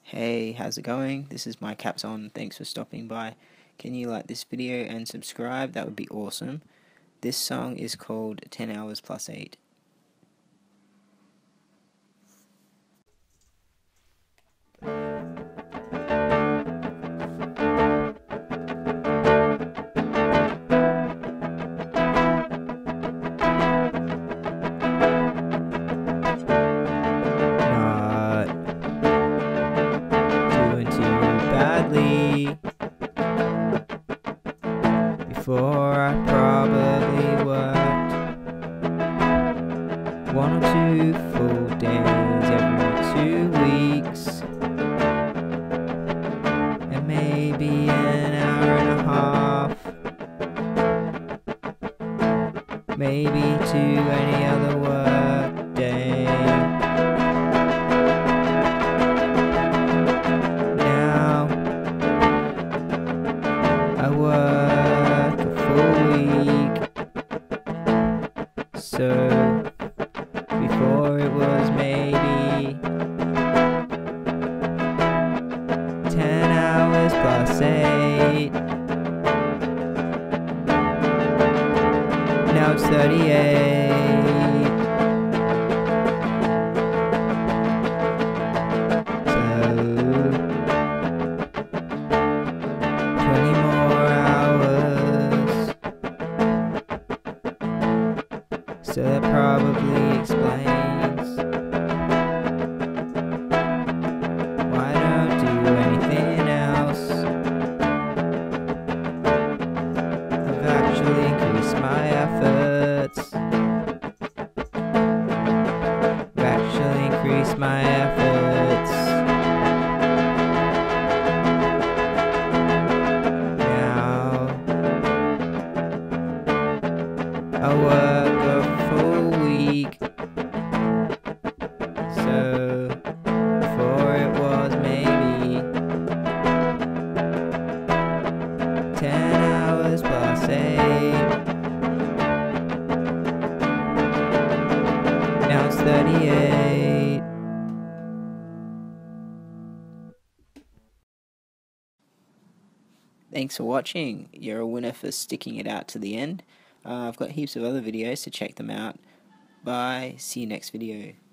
Hey, how's it going? This is my caps on. Thanks for stopping by. Can you like this video and subscribe? That would be awesome. This song is called 10 Hours Plus 8. Badly. Before I probably worked 1 or 2 full days every 2 weeks, and maybe an hour and a half, maybe 2 any other work day. I work a full week, so before it was maybe 10 hours plus 8, now it's 38. So that probably explains why I don't do anything else. I've actually increased my efforts. Now I work a full week, so before it was maybe 10 hours plus 8, now it's 38. Thanks for watching. You're a winner for sticking it out to the end. I've got heaps of other videos, so check them out. Bye. See you next video.